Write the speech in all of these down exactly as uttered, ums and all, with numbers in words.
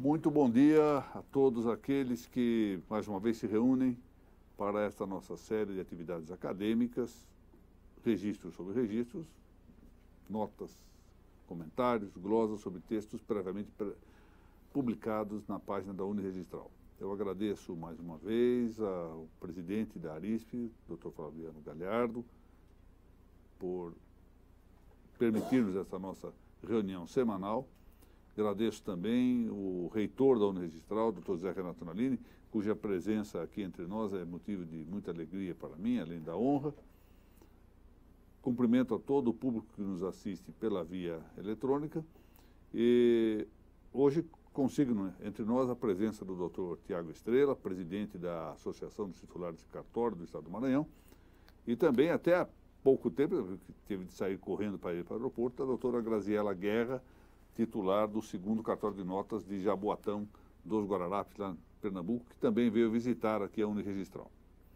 Muito bom dia a todos aqueles que mais uma vez se reúnem para esta nossa série de atividades acadêmicas, registros sobre registros, notas, comentários, glosas sobre textos previamente publicados na página da Uniregistral. Eu agradeço mais uma vez ao presidente da Arispe, doutor Flaviano Galhardo, por permitir-nos essa nossa reunião semanal. Agradeço também o reitor da Uniregistral, doutor Zé Renato Nalini, cuja presença aqui entre nós é motivo de muita alegria para mim, além da honra. Cumprimento a todo o público que nos assiste pela via eletrônica. E hoje consigo entre nós a presença do doutor Tiago Estrela, presidente da Associação dos Titulares de Cartório do Estado do Maranhão, e também até há pouco tempo, teve de sair correndo para ir para o aeroporto, a doutora Graziela Guerra, titular do segundo cartório de notas de Jaboatão dos Guararapes, lá em Pernambuco, que também veio visitar aqui a Uniregistral.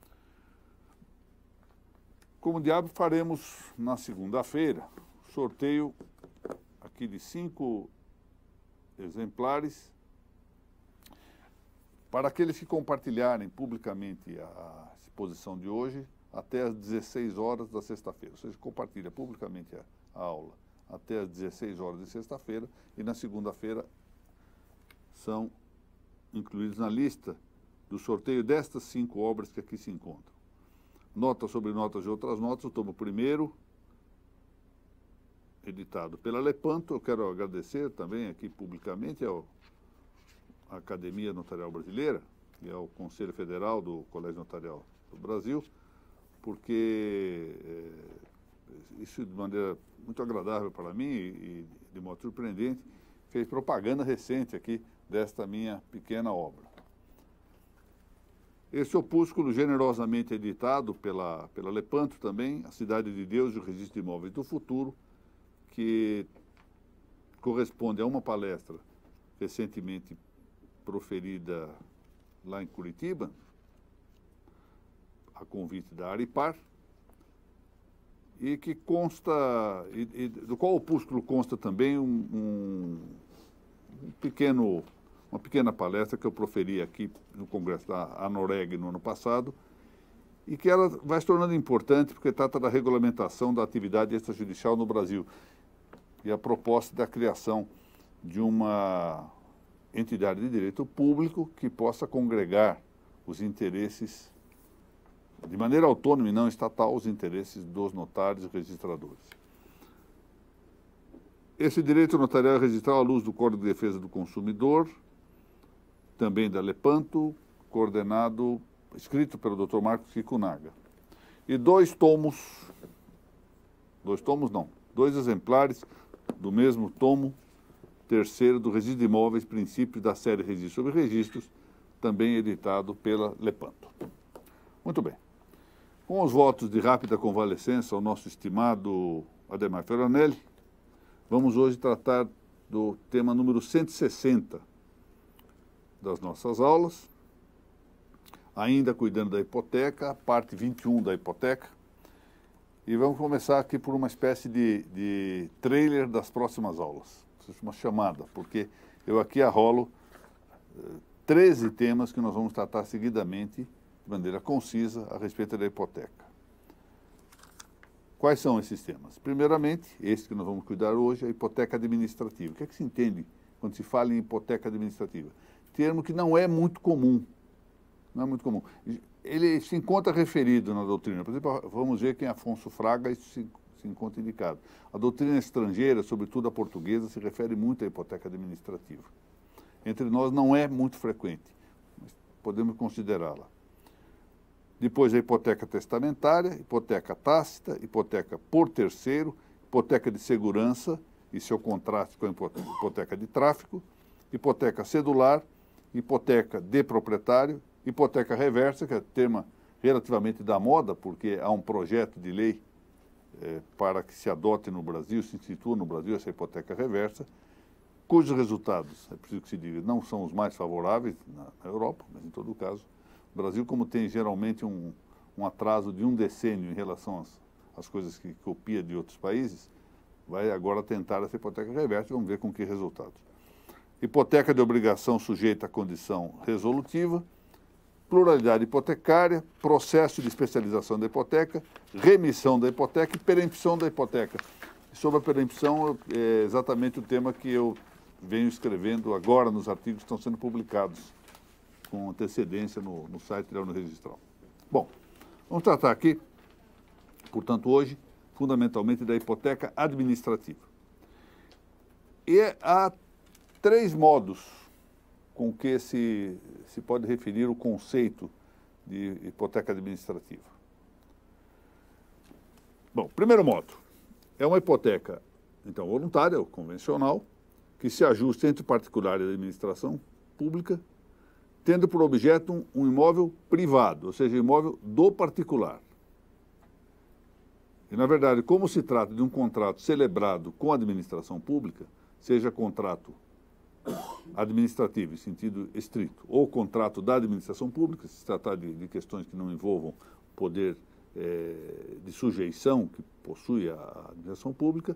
Como diabo, faremos na segunda-feira sorteio aqui de cinco exemplares para aqueles que compartilharem publicamente a exposição de hoje até às dezesseis horas da sexta-feira. Ou seja, compartilha publicamente a, a aula até às dezesseis horas de sexta-feira, e na segunda-feira são incluídos na lista do sorteio destas cinco obras que aqui se encontram. Notas sobre notas de outras notas, o tomo primeiro, editado pela Lepanto. Eu quero agradecer também aqui publicamente ao, à Academia Notarial Brasileira e ao Conselho Federal do Colégio Notarial do Brasil, porque é, isso de maneira muito agradável para mim e de modo surpreendente, fez propaganda recente aqui desta minha pequena obra. Esse opúsculo, generosamente editado pela, pela Lepanto também, A Cidade de Deus e o Registro de Imóveis do Futuro, que corresponde a uma palestra recentemente proferida lá em Curitiba, a convite da Aripar, e que consta, e, e, do qual opúsculo consta também um, um, um pequeno, uma pequena palestra que eu proferi aqui no Congresso da ANOREG no ano passado, e que ela vai se tornando importante porque trata da regulamentação da atividade extrajudicial no Brasil e a proposta da criação de uma entidade de direito público que possa congregar os interesses de maneira autônoma e não estatal, os interesses dos notários e registradores. Esse direito notarial é registrado à luz do Código de Defesa do Consumidor, também da Lepanto, coordenado, escrito pelo doutor Marcos Kikunaga. E dois tomos, dois tomos não, dois exemplares do mesmo tomo, terceiro do Registro de Imóveis, Princípios da série Registros sobre Registros, também editado pela Lepanto. Muito bem. Com os votos de rápida convalescença ao nosso estimado Ademar Ferranelli, vamos hoje tratar do tema número cento e sessenta das nossas aulas, ainda cuidando da hipoteca, a parte vinte e um da hipoteca, e vamos começar aqui por uma espécie de, de trailer das próximas aulas, uma chamada, porque eu aqui arrolo uh, treze temas que nós vamos tratar seguidamente de maneira concisa a respeito da hipoteca. Quais são esses temas? Primeiramente, esse que nós vamos cuidar hoje, a hipoteca administrativa. O que é que se entende quando se fala em hipoteca administrativa? Termo que não é muito comum. Não é muito comum. Ele se encontra referido na doutrina. Por exemplo, vamos ver que em Afonso Fraga isso se, se encontra indicado. A doutrina estrangeira, sobretudo a portuguesa, se refere muito à hipoteca administrativa. Entre nós não é muito frequente, mas podemos considerá-la. Depois a hipoteca testamentária, hipoteca tácita, hipoteca por terceiro, hipoteca de segurança e seu contraste com a hipoteca de tráfico, hipoteca cedular, hipoteca de proprietário, hipoteca reversa, que é tema relativamente da moda, porque há um projeto de lei eh, para que se adote no Brasil, se institua no Brasil essa hipoteca reversa, cujos resultados, é preciso que se diga, não são os mais favoráveis na, na Europa, mas em todo caso, o Brasil, como tem geralmente um, um atraso de um decênio em relação às, às coisas que copia de outros países, vai agora tentar essa hipoteca reversa e vamos ver com que resultados. hipoteca de obrigação sujeita à condição resolutiva, pluralidade hipotecária, processo de especialização da hipoteca, remissão da hipoteca e perempção da hipoteca. E sobre a perempção, é exatamente o tema que eu venho escrevendo agora nos artigos que estão sendo publicados com antecedência no, no site da União Registral. Bom, vamos tratar aqui, portanto, hoje, fundamentalmente da hipoteca administrativa. E há três modos com que se, se pode referir o conceito de hipoteca administrativa. Bom, primeiro modo, é uma hipoteca, então, voluntária ou convencional, que se ajusta entre particular e administração pública, tendo por objeto um, um imóvel privado, ou seja, imóvel do particular. E, na verdade, como se trata de um contrato celebrado com a administração pública, seja contrato administrativo em sentido estrito, ou contrato da administração pública, se tratar de, de questões que não envolvam poder é, de sujeição que possui a administração pública,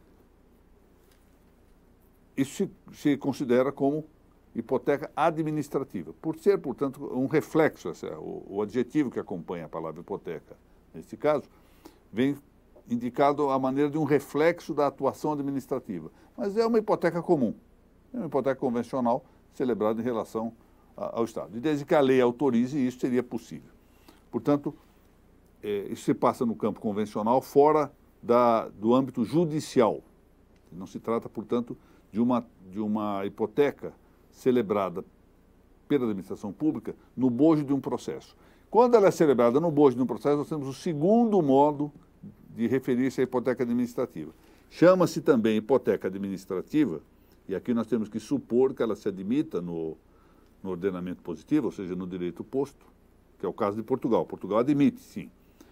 isso se, se considera como hipoteca administrativa, por ser, portanto, um reflexo, esse é o, o adjetivo que acompanha a palavra hipoteca, neste caso, vem indicado a maneira de um reflexo da atuação administrativa, mas é uma hipoteca comum. É uma hipoteca convencional celebrada em relação a, ao Estado. E desde que a lei autorize, isso seria possível. Portanto, é, isso se passa no campo convencional, fora da, do âmbito judicial. Não se trata, portanto, de uma, de uma hipoteca celebrada pela administração pública no bojo de um processo. Quando ela é celebrada no bojo de um processo, nós temos o segundo modo de referir-se à hipoteca administrativa. Chama-se também hipoteca administrativa, e aqui nós temos que supor que ela se admita no, no ordenamento positivo, ou seja, no direito posto, que é o caso de Portugal. Portugal admite, sim.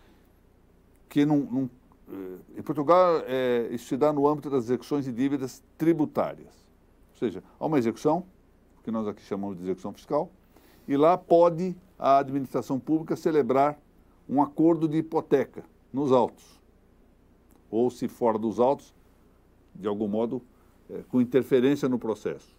Que num, num, em Portugal, é, isso se dá no âmbito das execuções de dívidas tributárias. Ou seja, há uma execução, que nós aqui chamamos de execução fiscal, e lá pode a administração pública celebrar um acordo de hipoteca nos autos. Ou, se fora dos autos, de algum modo, é, com interferência no processo.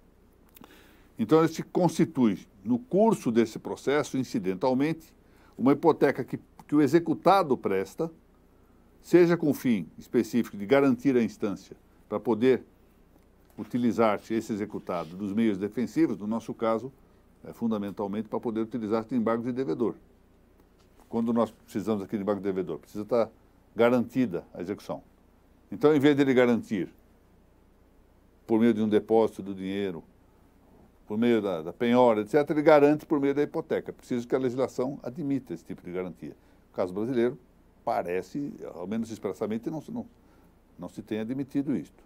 Então, ele se constitui, no curso desse processo, incidentalmente, uma hipoteca que, que o executado presta, seja com fim específico de garantir a instância para poder utilizar-se esse executado dos meios defensivos, no nosso caso, é, fundamentalmente para poder utilizar-se de embargo de devedor. Quando nós precisamos aqui de embargo de devedor, precisa estar garantida a execução. Então, em vez de ele garantir por meio de um depósito do dinheiro, por meio da, da penhora, etcétera, ele garante por meio da hipoteca. É preciso que a legislação admita esse tipo de garantia. No caso brasileiro, parece, ao menos expressamente, não, não, não se tem admitido isto.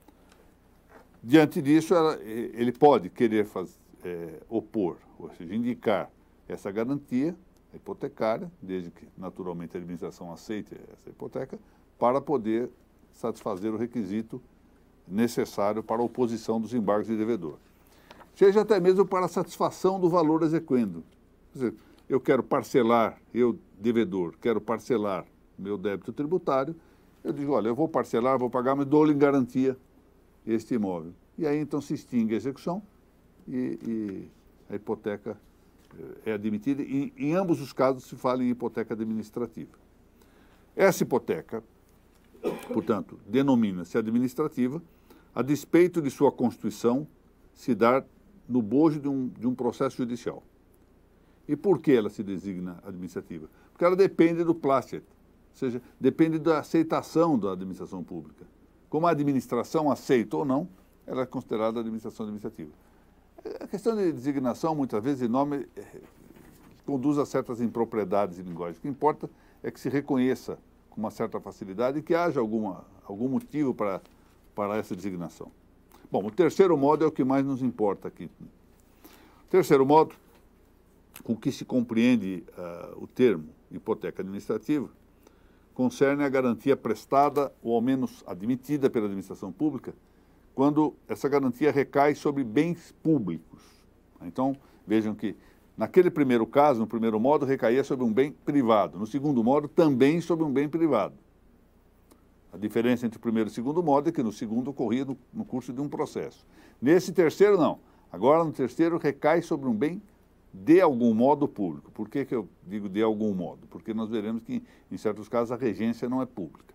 Diante disso, ela, ele pode querer faz, é, opor, ou seja, indicar essa garantia hipotecária, desde que naturalmente a administração aceite essa hipoteca, para poder satisfazer o requisito necessário para a oposição dos embargos de devedor. Seja até mesmo para a satisfação do valor exequendo. Quer dizer, eu quero parcelar, eu, devedor, quero parcelar meu débito tributário, eu digo, olha, eu vou parcelar, vou pagar, mas dou-lhe em garantia este imóvel. E aí, então, se extingue a execução e, e a hipoteca é admitida. E, em ambos os casos, se fala em hipoteca administrativa. Essa hipoteca, portanto, denomina-se administrativa, a despeito de sua constituição se dar no bojo de um, de um processo judicial. E por que ela se designa administrativa? Porque ela depende do placet, ou seja, depende da aceitação da administração pública. Como a administração aceita ou não, ela é considerada administração administrativa. A questão de designação, muitas vezes, de nome, é, conduz a certas impropriedades de linguagem. O que importa é que se reconheça com uma certa facilidade e que haja alguma, algum motivo para, para essa designação. Bom, o terceiro modo é o que mais nos importa aqui. O terceiro modo, com que se compreende uh, o termo hipoteca administrativa, concerne a garantia prestada ou ao menos admitida pela administração pública quando essa garantia recai sobre bens públicos. Então, vejam que naquele primeiro caso, no primeiro modo, recaía sobre um bem privado. No segundo modo, também sobre um bem privado. A diferença entre o primeiro e o segundo modo é que no segundo ocorria no, no curso de um processo. Nesse terceiro, não. Agora, no terceiro, recai sobre um bem de algum modo público. Por que que eu digo de algum modo? Porque nós veremos que, em certos casos, a regência não é pública.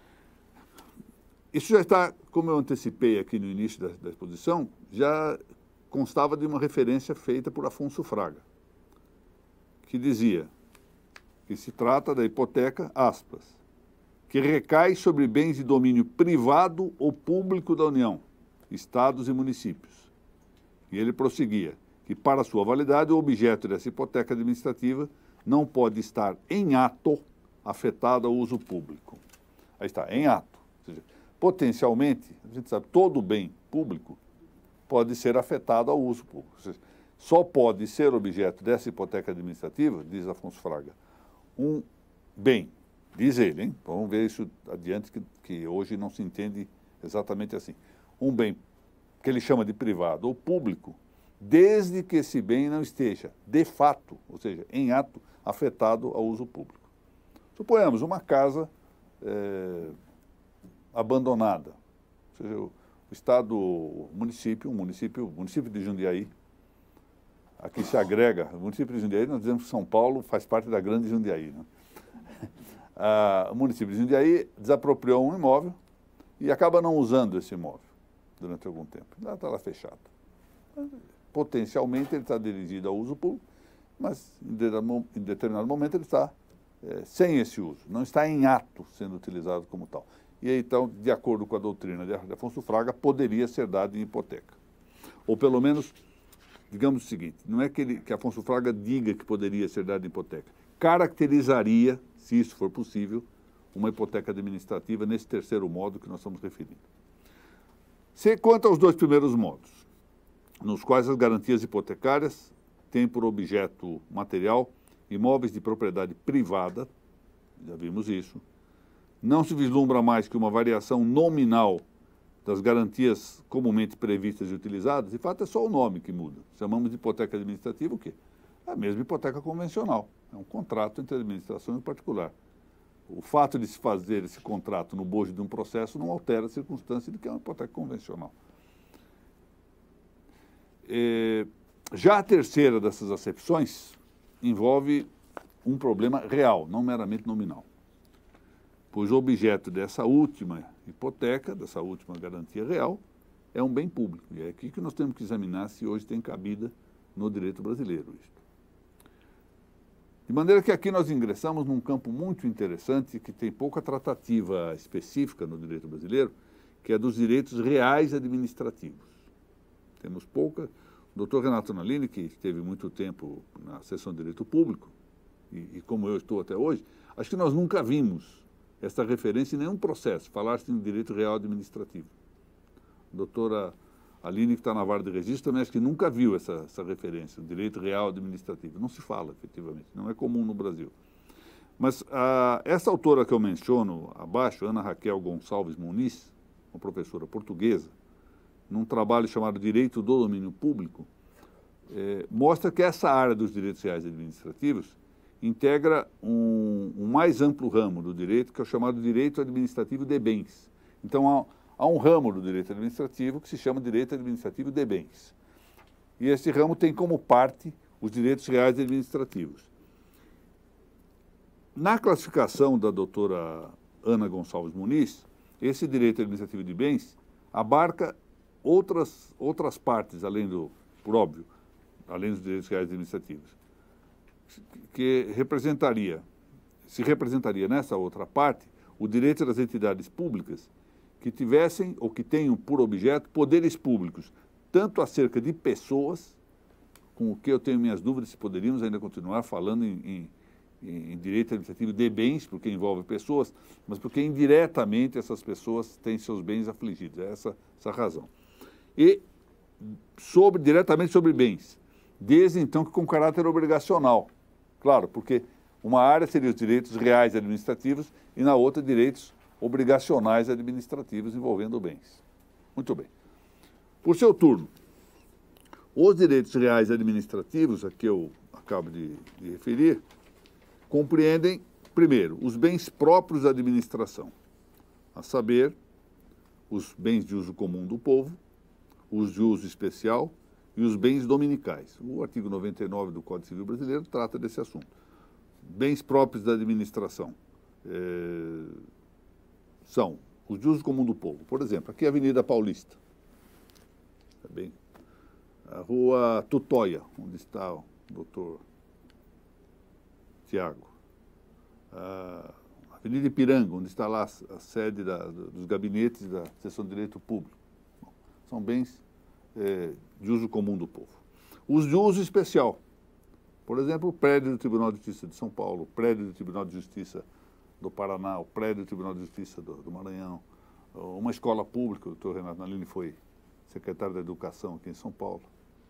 Isso já está, como eu antecipei aqui no início da, da exposição, já constava de uma referência feita por Afonso Fraga, que dizia que se trata da hipoteca, aspas, que recai sobre bens de domínio privado ou público da União, estados e municípios. E ele prosseguia que, para sua validade, o objeto dessa hipoteca administrativa não pode estar em ato afetado ao uso público. Aí está, em ato. Ou seja, potencialmente, a gente sabe, todo bem público pode ser afetado ao uso público. Ou seja, só pode ser objeto dessa hipoteca administrativa, diz Afonso Fraga, um bem, diz ele, hein? Vamos ver isso adiante, que, que hoje não se entende exatamente assim. Um bem que ele chama de privado ou público, desde que esse bem não esteja, de fato, ou seja, em ato, afetado ao uso público. Suponhamos uma casa é, abandonada, ou seja, o estado, o município, o município, o município de Jundiaí, aqui se agrega, o município de Jundiaí, nós dizemos que São Paulo faz parte da grande Jundiaí, né? Ah, o município de Jundiaí desapropriou um imóvel e acaba não usando esse imóvel durante algum tempo. Ela está lá fechada. Potencialmente ele está dirigido ao uso público, mas em determinado momento ele está é, sem esse uso, não está em ato sendo utilizado como tal. E aí, então, de acordo com a doutrina de Afonso Fraga, poderia ser dado em hipoteca. Ou pelo menos, digamos o seguinte, não é que, ele, que Afonso Fraga diga que poderia ser dado em hipoteca, caracterizaria, se isso for possível, uma hipoteca administrativa nesse terceiro modo que nós estamos referindo. Se quanto aos dois primeiros modos, nos quais as garantias hipotecárias têm por objeto material imóveis de propriedade privada, já vimos isso, não se vislumbra mais que uma variação nominal das garantias comumente previstas e utilizadas, de fato é só o nome que muda. Chamamos de hipoteca administrativa o quê? É a mesma hipoteca convencional, é um contrato entre a administração e o particular. O fato de se fazer esse contrato no bojo de um processo não altera a circunstância de que é uma hipoteca convencional. É, já a terceira dessas acepções envolve um problema real, não meramente nominal, pois o objeto dessa última hipoteca, dessa última garantia real, é um bem público. E é aqui que nós temos que examinar se hoje tem cabida no direito brasileiro isto. De maneira que aqui nós ingressamos num campo muito interessante que tem pouca tratativa específica no direito brasileiro, que é dos direitos reais administrativos. Temos pouca... O doutor Renato Nalini, que esteve muito tempo na seção de Direito Público, e, e como eu estou até hoje, acho que nós nunca vimos essa referência em nenhum processo, falar-se em direito real administrativo. A doutora Aline, que está na vara de registro, também acho que nunca viu essa, essa referência, o direito real administrativo. Não se fala, efetivamente, não é comum no Brasil. Mas a, essa autora que eu menciono abaixo, Ana Raquel Gonçalves Muniz, uma professora portuguesa, num trabalho chamado Direito do Domínio Público, é, mostra que essa área dos direitos reais administrativos integra um, um mais amplo ramo do direito, que é o chamado direito administrativo de bens. Então, há, há um ramo do direito administrativo que se chama direito administrativo de bens. E esse ramo tem como parte os direitos reais administrativos. Na classificação da doutora Ana Gonçalves Muniz, esse direito administrativo de bens abarca outras, outras partes, além do, por óbvio, além dos direitos reais administrativos, que representaria, se representaria nessa outra parte, o direito das entidades públicas que tivessem ou que tenham por objeto poderes públicos, tanto acerca de pessoas, com o que eu tenho minhas dúvidas se poderíamos ainda continuar falando em, em, em direito administrativo de bens, porque envolve pessoas, mas porque indiretamente essas pessoas têm seus bens afligidos, é essa, essa razão. E sobre, diretamente sobre bens, desde então que com caráter obrigacional, claro, porque uma área seria os direitos reais administrativos e na outra direitos obrigacionais administrativos envolvendo bens. Muito bem. Por seu turno, os direitos reais administrativos, a que eu acabo de, de referir, compreendem, primeiro, os bens próprios da administração. a saber, os bens de uso comum do povo, os de uso especial e os bens dominicais. O artigo noventa e nove do Código Civil Brasileiro trata desse assunto. Bens próprios da administração é, são os de uso comum do povo. Por exemplo, aqui é a Avenida Paulista, tá bem? A Rua Tutóia, onde está o doutor Tiago. A Avenida Ipiranga, onde está lá a sede da, dos gabinetes da Seção de Direito Público. Bom, são bens é, de uso comum do povo. Os de uso especial. Por exemplo, o prédio do Tribunal de Justiça de São Paulo, o prédio do Tribunal de Justiça do Paraná, o prédio do Tribunal de Justiça do, do Maranhão, uma escola pública, o doutor Renato Nalini foi secretário da Educação aqui em São Paulo.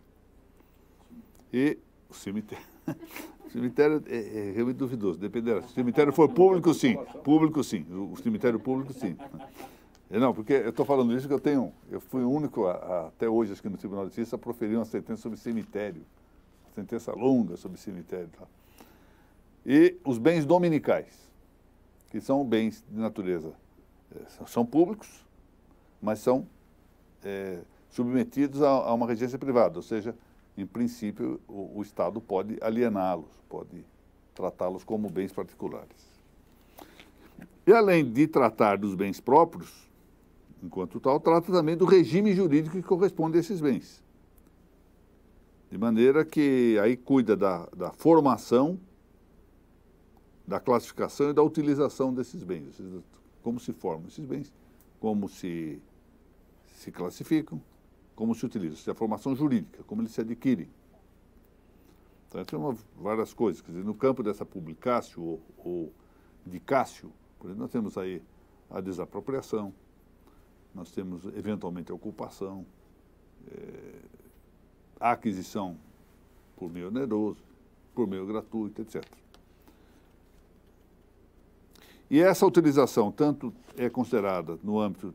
E o cemitério. O cemitério é, é realmente duvidoso, dependerá. Se o cemitério for público, sim. Público, sim. O cemitério público, sim. Não, porque eu estou falando isso que eu tenho... Eu fui o único, a, a, até hoje, acho que no Tribunal de Justiça, a proferir uma sentença sobre cemitério. Sentença longa sobre cemitério. Tá? E os bens dominicais, que são bens de natureza, é, são públicos, mas são é, submetidos a, a uma regência privada, ou seja, em princípio, o, o Estado pode aliená-los, pode tratá-los como bens particulares. E além de tratar dos bens próprios, enquanto tal, trata também do regime jurídico que corresponde a esses bens. De maneira que aí cuida da, da formação, da classificação e da utilização desses bens. Ou seja, como se formam esses bens, como se, se classificam, como se utilizam. Ou seja, a formação jurídica, como eles se adquirem. Então, tem uma, várias coisas. Quer dizer, no campo dessa publicácio ou, ou de Cássio, por exemplo, nós temos aí a desapropriação, nós temos, eventualmente, a ocupação, é, a aquisição por meio oneroso, por meio gratuito, etcétera. E essa utilização tanto é considerada no âmbito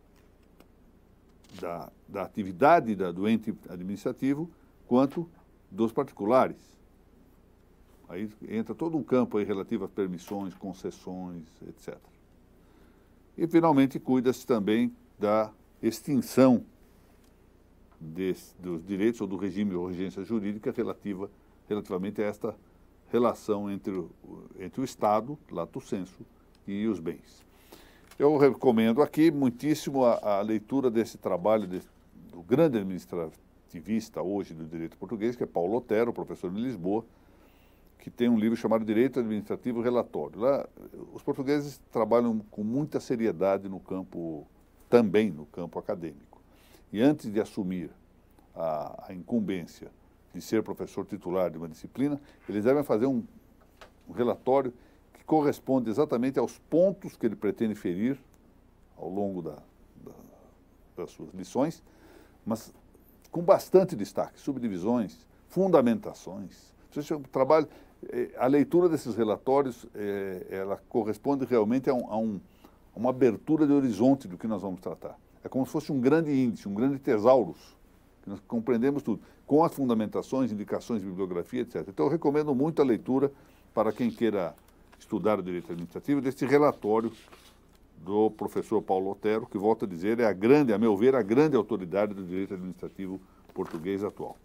da, da atividade da, do ente administrativo, quanto dos particulares. Aí entra todo um campo aí relativo a permissões, concessões, etcétera. E, finalmente, cuida-se também da extinção desse, dos direitos ou do regime de urgência jurídica relativa, relativamente a esta relação entre o, entre o Estado, lato sensu, e os bens. Eu recomendo aqui muitíssimo a, a leitura desse trabalho desse, do grande administrativista hoje do direito português, que é Paulo Otero, professor de Lisboa, que tem um livro chamado Direito Administrativo Relatório. Lá, os portugueses trabalham com muita seriedade no campo, também no campo acadêmico. E antes de assumir a, a incumbência de ser professor titular de uma disciplina, eles devem fazer um, um relatório que corresponde exatamente aos pontos que ele pretende ferir ao longo da, da, das suas lições, mas com bastante destaque, subdivisões, fundamentações. O trabalho, a leitura desses relatórios, ela corresponde realmente a, um, a, um, a uma abertura de horizonte do que nós vamos tratar. É como se fosse um grande índice, um grande tesaurus, que nós compreendemos tudo, com as fundamentações, indicações de bibliografia, etcétera. Então, eu recomendo muito a leitura para quem queira estudar o direito administrativo deste relatório do professor Paulo Otero, que, volto a dizer, é a grande, a meu ver, a grande autoridade do direito administrativo português atual.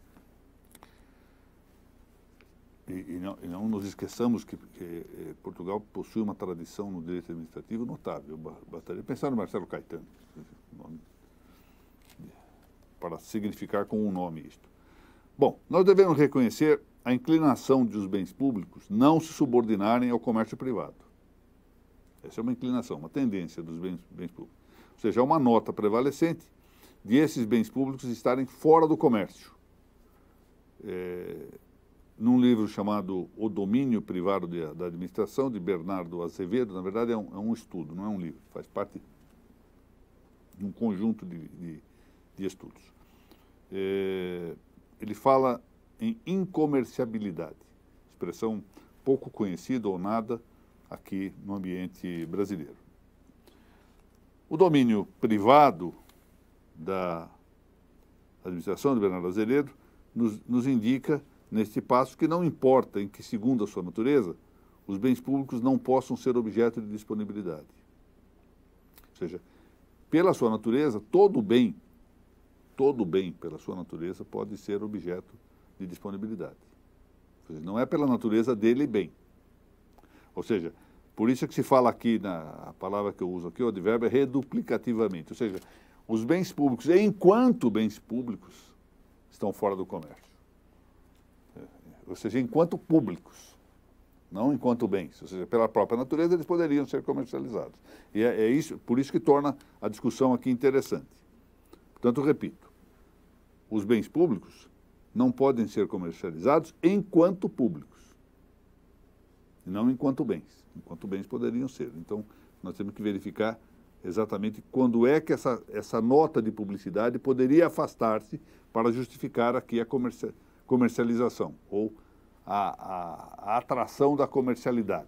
E, e, não, e não nos esqueçamos que, que eh, Portugal possui uma tradição no direito administrativo notável. Bastaria pensar no Marcelo Caetano, nome, para significar com um nome isto. Bom, nós devemos reconhecer a inclinação dos bens públicos não se subordinarem ao comércio privado. Essa é uma inclinação, uma tendência dos bens, bens públicos. Ou seja, é uma nota prevalecente de esses bens públicos estarem fora do comércio. É, num livro chamado O Domínio Privado de, da Administração, de Bernardo Azevedo, na verdade é um, é um estudo, não é um livro, faz parte de um conjunto de, de, de estudos. É, ele fala em incomerciabilidade, expressão pouco conhecida ou nada aqui no ambiente brasileiro. O domínio privado da administração de Bernardo Azevedo nos, nos indica, neste passo, que não importa em que, segundo a sua natureza, os bens públicos não possam ser objeto de disponibilidade. seja, pela sua natureza, todo bem, todo bem, pela sua natureza, pode ser objeto de disponibilidade. Ou seja, não é pela natureza dele bem. Ou seja, por isso é que se fala aqui, na, a palavra que eu uso aqui, o advérbio é reduplicativamente. Ou seja, os bens públicos, enquanto bens públicos, estão fora do comércio. Ou seja, enquanto públicos, não enquanto bens. Ou seja, pela própria natureza, eles poderiam ser comercializados. E é, é isso, por isso que torna a discussão aqui interessante. Portanto, repito, os bens públicos não podem ser comercializados enquanto públicos, e não enquanto bens. Enquanto bens poderiam ser. Então, nós temos que verificar exatamente quando é que essa, essa nota de publicidade poderia afastar-se para justificar aqui a comercia, comercialização, ou a, a, a atração da comercialidade.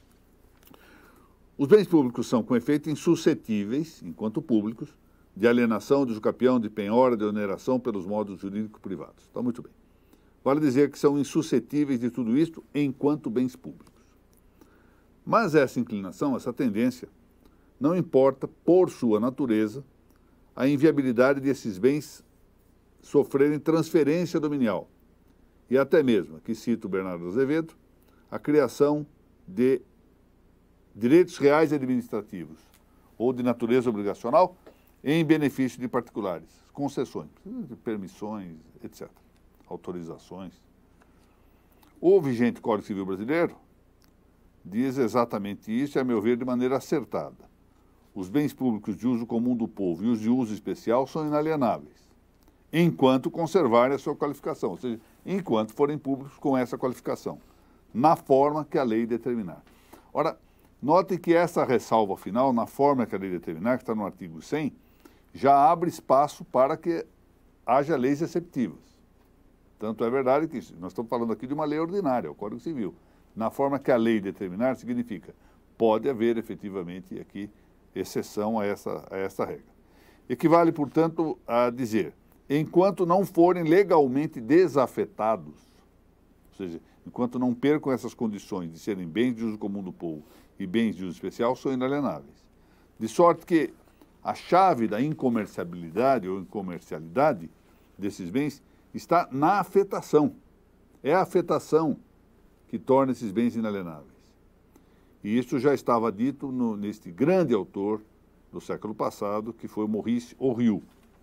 Os bens públicos são, com efeito, insuscetíveis, enquanto públicos, de alienação, de usucapião, de penhora, de oneração pelos modos jurídicos privados. Está muito bem. Vale dizer que são insuscetíveis de tudo isto enquanto bens públicos. Mas essa inclinação, essa tendência, não importa, por sua natureza, a inviabilidade desses bens sofrerem transferência dominial. E até mesmo, aqui cito Bernardo Azevedo, a criação de direitos reais administrativos ou de natureza obrigacional em benefício de particulares, concessões, permissões, etcétera, autorizações. O vigente Código Civil Brasileiro diz exatamente isso, e, a meu ver, de maneira acertada. Os bens públicos de uso comum do povo e os de uso especial são inalienáveis, enquanto conservarem a sua qualificação, ou seja, enquanto forem públicos com essa qualificação, na forma que a lei determinar. Ora, note que essa ressalva final, na forma que a lei determinar, que está no artigo cem, já abre espaço para que haja leis exceptivas. Tanto é verdade que nós estamos falando aqui de uma lei ordinária, o Código Civil. Na forma que a lei determinar, significa, pode haver efetivamente aqui exceção a essa, a essa regra. Equivale, portanto, a dizer, enquanto não forem legalmente desafetados, ou seja, enquanto não percam essas condições de serem bens de uso comum do povo e bens de uso especial, são inalienáveis. De sorte que a chave da incomerciabilidade ou incomercialidade desses bens está na afetação. É a afetação que torna esses bens inalienáveis. E isso já estava dito no, neste grande autor do século passado, que foi Maurice Horriu.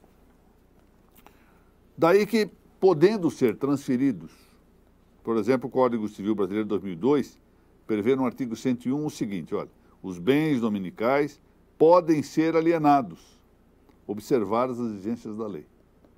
Daí que, podendo ser transferidos, por exemplo, o Código Civil Brasileiro de dois mil e dois prevê no artigo cento e um o seguinte, olha, os bens dominicais podem ser alienados, observadas as exigências da lei.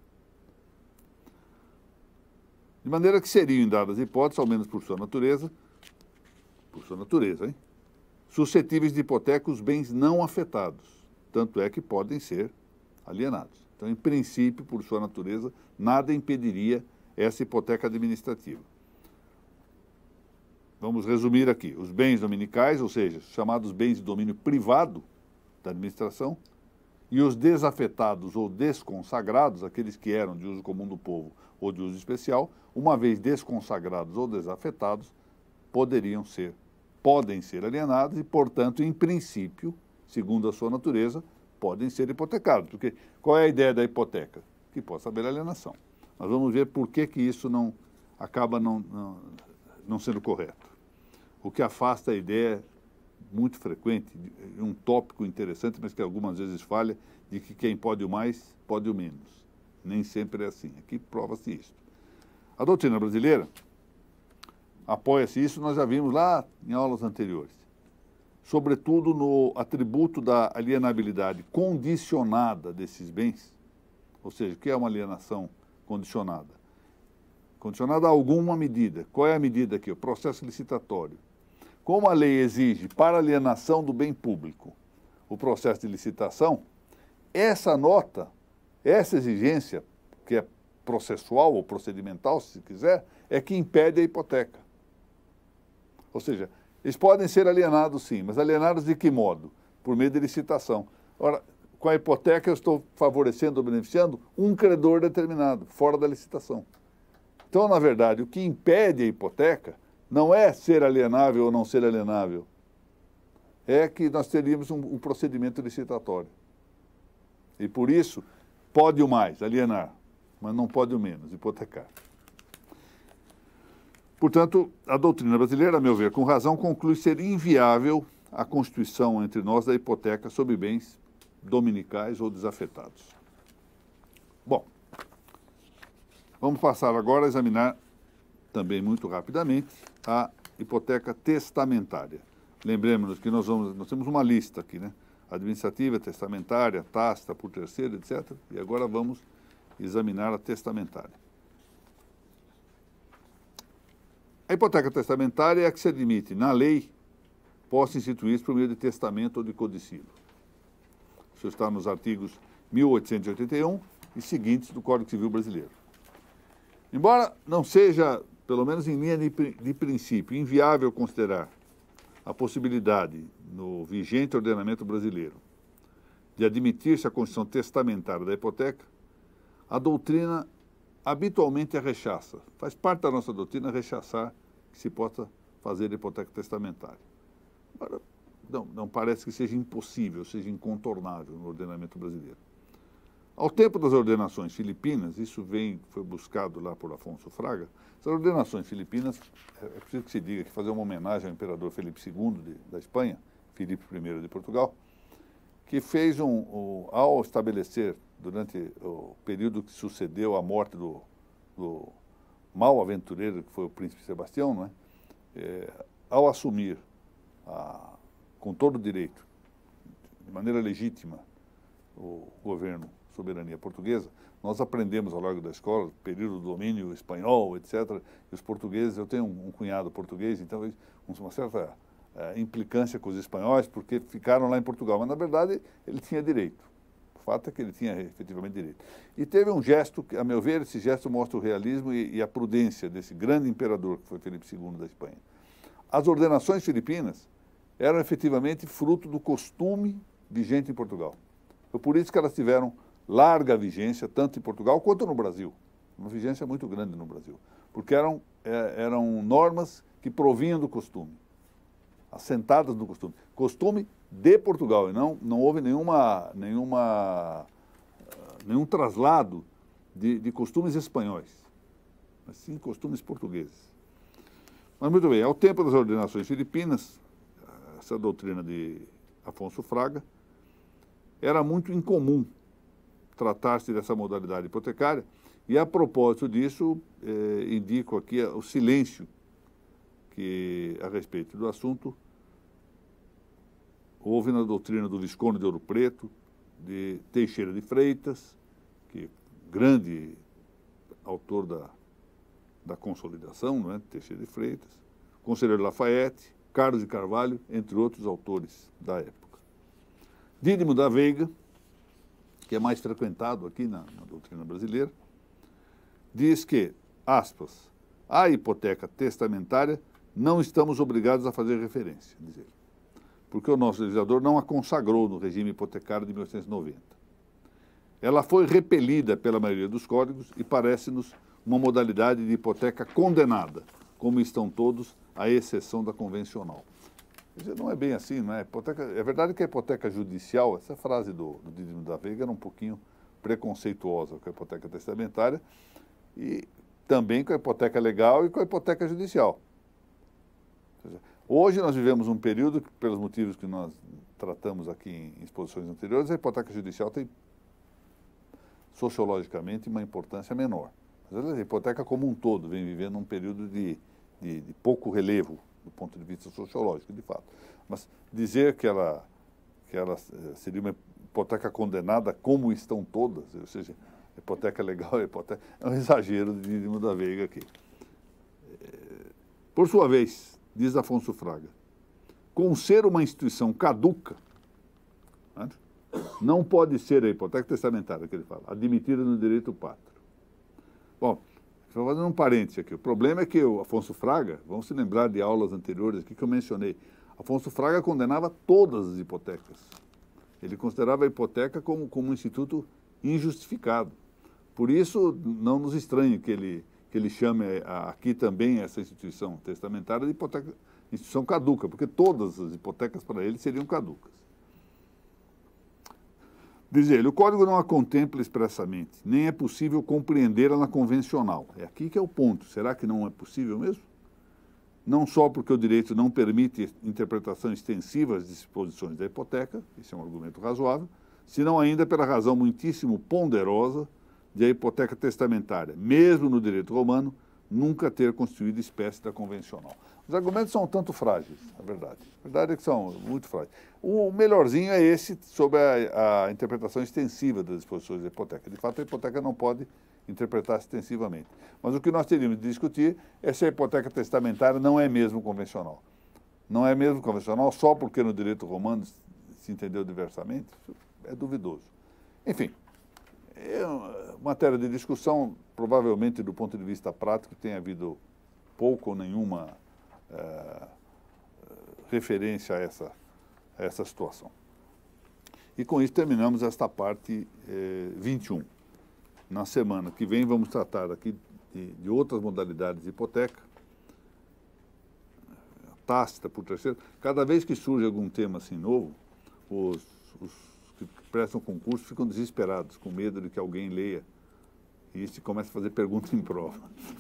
De maneira que seriam, em dadas hipóteses, ao menos por sua natureza, por sua natureza, hein, suscetíveis de hipoteca os bens não afetados, tanto é que podem ser alienados. Então, em princípio, por sua natureza, nada impediria essa hipoteca administrativa. Vamos resumir aqui. Os bens dominicais, ou seja, chamados bens de domínio privado da administração, e os desafetados ou desconsagrados, aqueles que eram de uso comum do povo ou de uso especial, uma vez desconsagrados ou desafetados, poderiam ser, podem ser alienados e, portanto, em princípio, segundo a sua natureza, podem ser hipotecados. Porque qual é a ideia da hipoteca? Que possa haver alienação. Nós vamos ver por que, que isso não acaba não, não, não sendo correto. O que afasta a ideia muito frequente, um tópico interessante, mas que algumas vezes falha, de que quem pode o mais, pode o menos. Nem sempre é assim. Aqui prova-se isso. A doutrina brasileira apoia-se isso, nós já vimos lá em aulas anteriores. Sobretudo no atributo da alienabilidade condicionada desses bens, ou seja, o que é uma alienação condicionada? Condicionada a alguma medida. Qual é a medida aqui? O processo licitatório. Como a lei exige para alienação do bem público o processo de licitação, essa nota, essa exigência, que é processual ou procedimental, se quiser, é que impede a hipoteca. Ou seja, eles podem ser alienados sim, mas alienados de que modo? Por meio de licitação. Ora, com a hipoteca eu estou favorecendo ou beneficiando um credor determinado, fora da licitação. Então, na verdade, o que impede a hipoteca não é ser alienável ou não ser alienável. é que nós teríamos um, um procedimento licitatório. E por isso, pode o mais, alienar, mas não pode o menos, hipotecar. Portanto, a doutrina brasileira, a meu ver, com razão, conclui ser inviável a constituição entre nós da hipoteca sobre bens dominicais ou desafetados. Bom, vamos passar agora a examinar também muito rapidamente a hipoteca testamentária. Lembremos-nos que nós, vamos, nós temos uma lista aqui, né? Administrativa, testamentária, tácita, por terceiro, etcétera. E agora vamos examinar a testamentária. A hipoteca testamentária é a que se admite, na lei, possa instituir por meio de testamento ou de codicílio. Isso está nos artigos mil oitocentos e oitenta e um e seguintes do Código Civil Brasileiro. Embora não seja, pelo menos em linha de, de princípio, inviável considerar a possibilidade, no vigente ordenamento brasileiro, de admitir-se a constituição testamentária da hipoteca, a doutrina habitualmente a rechaça. Faz parte da nossa doutrina rechaçar que se possa fazer hipoteca testamentária. Agora, não, não parece que seja impossível, seja incontornável no ordenamento brasileiro. Ao tempo das ordenações filipinas, isso vem, foi buscado lá por Afonso Fraga, as ordenações filipinas, é preciso que se diga que fazer uma homenagem ao imperador Felipe segundo de, da Espanha, Filipe primeiro de Portugal, que fez um, um, ao estabelecer, durante o período que sucedeu à morte do, do mau aventureiro, que foi o príncipe Sebastião, não é? É, ao assumir, a, com todo o direito, de maneira legítima, o governo, soberania portuguesa, nós aprendemos ao longo da escola, período do domínio espanhol, etcétera. E os portugueses, eu tenho um, um cunhado português, então uma certa uh, implicância com os espanhóis, porque ficaram lá em Portugal, mas na verdade ele tinha direito. O fato é que ele tinha efetivamente direito. E teve um gesto, a meu ver, esse gesto mostra o realismo e, e a prudência desse grande imperador, que foi Felipe segundo da Espanha. As ordenações filipinas eram efetivamente fruto do costume vigente em Portugal. Foi por isso que elas tiveram larga vigência, tanto em Portugal quanto no Brasil. Uma vigência muito grande no Brasil. Porque eram, é, eram normas que provinham do costume, assentadas no costume. Costume de Portugal, e não, não houve nenhuma, nenhuma, nenhum traslado de, de costumes espanhóis, mas sim costumes portugueses. Mas muito bem, ao tempo das ordenações filipinas, essa doutrina de Afonso Fraga, era muito incomum tratar-se dessa modalidade hipotecária, e a propósito disso, eh, indico aqui o silêncio que, a respeito do assunto, houve na doutrina do Visconde de Ouro Preto, de Teixeira de Freitas, que é grande autor da, da consolidação, não é? Teixeira de Freitas, Conselheiro Lafayette, Carlos de Carvalho, entre outros autores da época. Dídimo da Veiga, que é mais frequentado aqui na, na doutrina brasileira, diz que, aspas, a hipoteca testamentária não estamos obrigados a fazer referência, diz ele, porque o nosso legislador não a consagrou no regime hipotecário de mil oitocentos e noventa. Ela foi repelida pela maioria dos códigos e parece-nos uma modalidade de hipoteca condenada, como estão todos, à exceção da convencional. Não é bem assim, não é? Hipoteca, é verdade que a hipoteca judicial, essa frase do, do Dídimo da Veiga era um pouquinho preconceituosa com a hipoteca testamentária e também com a hipoteca legal e com a hipoteca judicial. Ou seja, hoje nós vivemos um período que, pelos motivos que nós tratamos aqui em exposições anteriores, a hipoteca judicial tem sociologicamente uma importância menor. Mas a hipoteca como um todo vem vivendo um período de, de, de pouco relevo do ponto de vista sociológico, de fato. Mas dizer que ela, que ela seria uma hipoteca condenada como estão todas, ou seja, hipoteca legal, hipoteca, é um exagero de Dídimo da Veiga aqui. Por sua vez, diz Afonso Fraga, com ser uma instituição caduca, né, não pode ser a hipoteca testamentária, que ele fala, admitida no direito pátrio. Bom, estou fazendo um parênteses aqui. O problema é que o Afonso Fraga, vamos se lembrar de aulas anteriores aqui que eu mencionei, Afonso Fraga condenava todas as hipotecas. Ele considerava a hipoteca como, como um instituto injustificado. Por isso, não nos estranhe que ele, que ele chame aqui também essa instituição testamentária de hipoteca, instituição caduca, porque todas as hipotecas para ele seriam caducas. Diz ele, o código não a contempla expressamente, nem é possível compreendê-la na convencional. É aqui que é o ponto. Será que não é possível mesmo? Não só porque o direito não permite interpretação extensiva das disposições da hipoteca, esse é um argumento razoável, senão ainda pela razão muitíssimo ponderosa de a hipoteca testamentária, mesmo no direito romano, nunca ter constituído espécie da convencional. Os argumentos são um tanto frágeis, a verdade. A verdade é que são muito frágeis. O melhorzinho é esse sobre a, a interpretação extensiva das disposições da hipoteca. De fato, a hipoteca não pode interpretar extensivamente. Mas o que nós teríamos de discutir é se a hipoteca testamentária não é mesmo convencional. Não é mesmo convencional só porque no direito romano se entendeu diversamente? É duvidoso. Enfim, é uma matéria de discussão, provavelmente do ponto de vista prático, tem havido pouco ou nenhuma é, referência a essa, a essa situação. E com isso terminamos esta parte é, vinte e um. Na semana que vem vamos tratar aqui de, de outras modalidades de hipoteca, tácita por terceiro. Cada vez que surge algum tema assim novo, os, os que prestam concurso ficam desesperados, com medo de que alguém leia e isso começa a fazer pergunta em prova.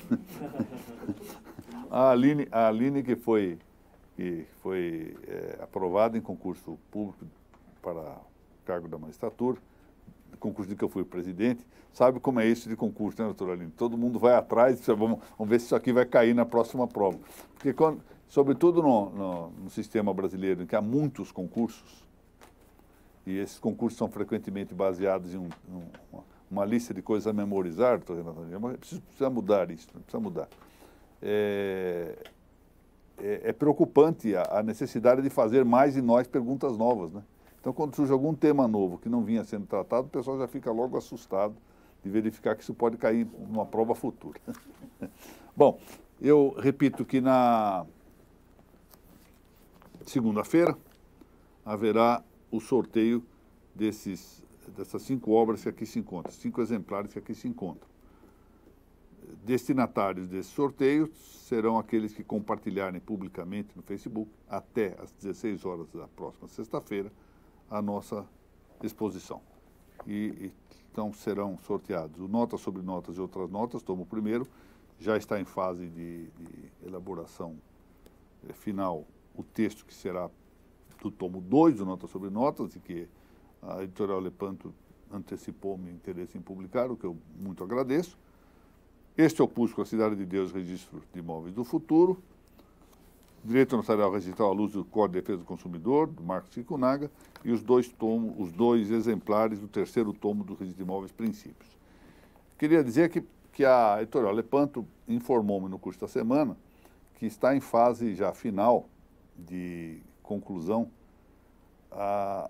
a, Aline, a Aline, que foi, que foi é, aprovada em concurso público para o cargo da magistratura, concurso de que eu fui presidente, sabe como é isso de concurso, né, doutora Aline? Todo mundo vai atrás, vamos, vamos ver se isso aqui vai cair na próxima prova. Porque, quando, sobretudo no, no, no sistema brasileiro, em que há muitos concursos, e esses concursos são frequentemente baseados em um, um, uma, uma lista de coisas a memorizar, doutor Renato, precisa, precisa mudar isso, precisa mudar. É, é, é preocupante a, a necessidade de fazer mais de nós perguntas novas, né? Então, quando surge algum tema novo que não vinha sendo tratado, o pessoal já fica logo assustado de verificar que isso pode cair numa prova futura. Bom, eu repito que na segunda-feira haverá o sorteio desses, dessas cinco obras que aqui se encontram, cinco exemplares que aqui se encontram. Destinatários desse sorteio serão aqueles que compartilharem publicamente no Facebook até às dezesseis horas da próxima sexta-feira a nossa exposição. E, e então serão sorteados o Notas sobre Notas e Outras Notas, tomo primeiro, já está em fase de, de elaboração é, final o texto que será do tomo dois do Notas sobre Notas, e que a editorial Lepanto antecipou meu interesse em publicar, o que eu muito agradeço. Este opúsculo, A Cidade de Deus, Registro de Imóveis do Futuro, Direito Notarial Registral à Luz do Código de Defesa do Consumidor, do Marcos Kikunaga, e os dois, tomos, os dois exemplares do terceiro tomo do Registro de Imóveis Princípios. Queria dizer que, que a editorial Lepanto informou-me no curso da semana que está em fase já final de conclusão a,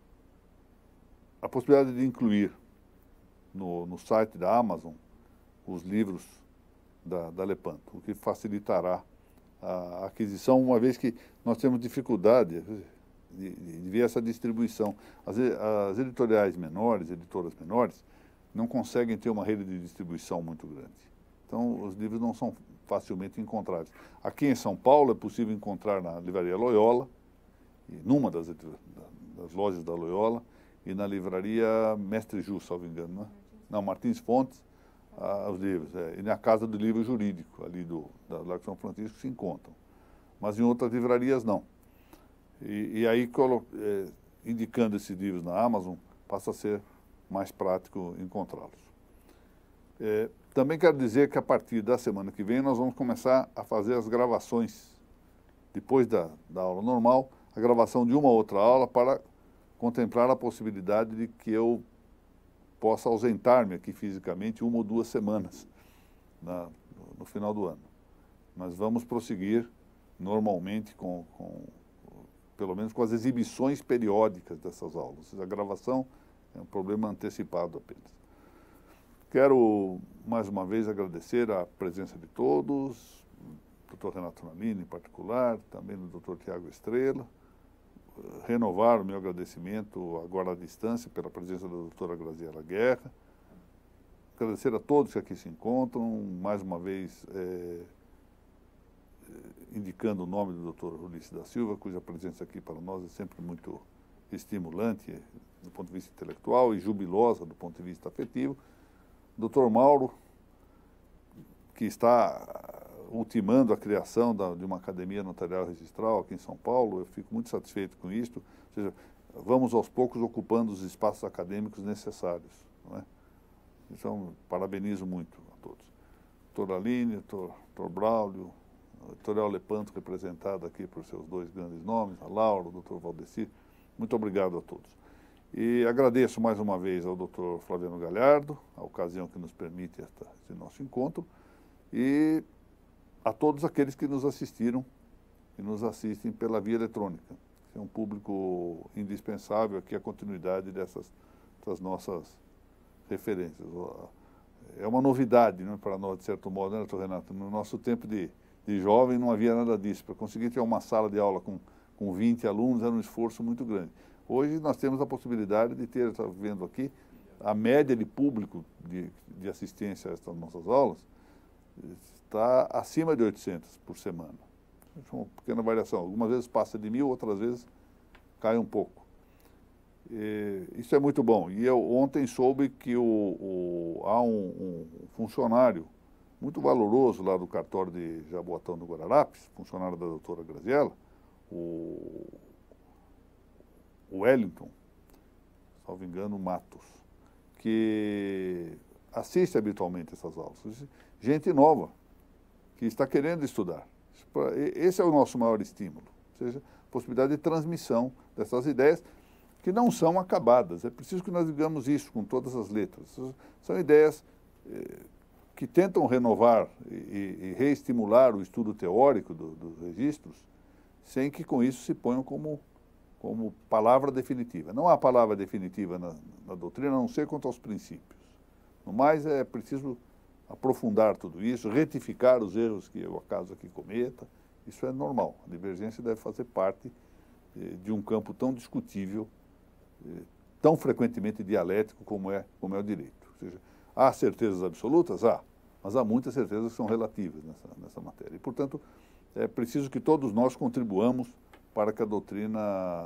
a possibilidade de incluir no, no site da Amazon os livros da, da Lepanto, o que facilitará a aquisição, uma vez que nós temos dificuldade de, de ver essa distribuição. As, as editoriais menores, editoras menores, não conseguem ter uma rede de distribuição muito grande. Então, os livros não são facilmente encontrados. Aqui em São Paulo é possível encontrar na livraria Loyola, e numa das, das lojas da Loyola, e na livraria Mestre Jus, se não me engano, né? Não, Martins Fontes, ah, os livros. É, e na Casa do Livro Jurídico, ali do, da Largo São Francisco, se encontram. Mas em outras livrarias, não. E, e aí, colo, é, indicando esses livros na Amazon, passa a ser mais prático encontrá-los. É, também quero dizer que a partir da semana que vem nós vamos começar a fazer as gravações, depois da, da aula normal, a gravação de uma outra aula para contemplar a possibilidade de que eu possa ausentar-me aqui fisicamente uma ou duas semanas na, no final do ano. Mas vamos prosseguir normalmente com, com, pelo menos com as exibições periódicas dessas aulas. A gravação é um problema antecipado apenas. Quero, mais uma vez, agradecer a presença de todos, doutor Renato Nalini em particular, também do doutor Tiago Estrela, renovar o meu agradecimento agora à distância pela presença da doutora Graziela Guerra, agradecer a todos que aqui se encontram, mais uma vez é, indicando o nome do doutor Ulisses da Silva, cuja presença aqui para nós é sempre muito estimulante do ponto de vista intelectual e jubilosa do ponto de vista afetivo. doutor Mauro, que está ultimando a criação da, de uma academia notarial registral aqui em São Paulo, eu fico muito satisfeito com isto. Ou seja, vamos aos poucos ocupando os espaços acadêmicos necessários, não é? Então, parabenizo muito a todos. doutor Aline, doutor Braulio, a editorial Lepanto, representada aqui por seus dois grandes nomes, a Laura, o doutor Valdecir, muito obrigado a todos. E agradeço mais uma vez ao doutor Flaviano Galhardo, a ocasião que nos permite esta, esse nosso encontro, e a todos aqueles que nos assistiram e nos assistem pela via eletrônica. É um público indispensável aqui, a continuidade dessas, dessas nossas referências. É uma novidade, né, para nós, de certo modo, né, doutor Renato? No nosso tempo de, de jovem não havia nada disso. Para conseguir ter uma sala de aula com, com vinte alunos era um esforço muito grande. Hoje nós temos a possibilidade de ter, está vendo aqui, a média de público de, de assistência a estas nossas aulas está acima de oitocentos por semana. É uma pequena variação. Algumas vezes passa de mil, outras vezes cai um pouco. E isso é muito bom. E eu ontem soube que o, o, há um, um funcionário muito valoroso lá do cartório de Jaboatão do Guararapes, funcionário da doutora Graziella, o, o Wellington, salvo engano, Matos, que assiste habitualmente essas aulas. Gente nova, que está querendo estudar. Esse é o nosso maior estímulo, ou seja, a possibilidade de transmissão dessas ideias que não são acabadas. É preciso que nós digamos isso com todas as letras. São ideias eh, que tentam renovar e, e reestimular o estudo teórico do, dos registros, sem que com isso se ponham como, como palavra definitiva. Não há palavra definitiva na, na doutrina, a não ser quanto aos princípios. No mais, é preciso aprofundar tudo isso, retificar os erros que eu acaso aqui cometa. Isso é normal. A divergência deve fazer parte eh, de um campo tão discutível, eh, tão frequentemente dialético como é, como é o direito. Ou seja, há certezas absolutas? Há, mas há muitas certezas que são relativas nessa, nessa matéria. E, portanto, é preciso que todos nós contribuamos para que a doutrina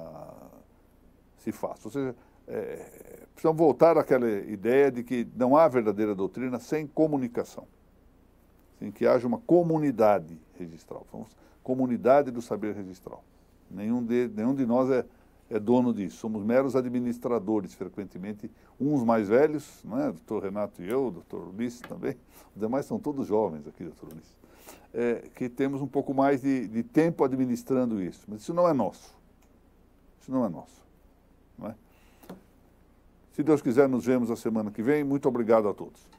se faça. Ou seja, é, precisamos voltar àquela ideia de que não há verdadeira doutrina sem comunicação, sem que haja uma comunidade registral. Somos comunidade do saber registral. Nenhum de, nenhum de nós é, é dono disso. Somos meros administradores, frequentemente, uns mais velhos, não é? doutor Renato e eu, o doutor Ulisses também, os demais são todos jovens aqui, doutor Ulisses, é, que temos um pouco mais de, de tempo administrando isso. Mas isso não é nosso. Isso não é nosso. Não é? Se Deus quiser, nos vemos a semana que vem. Muito obrigado a todos.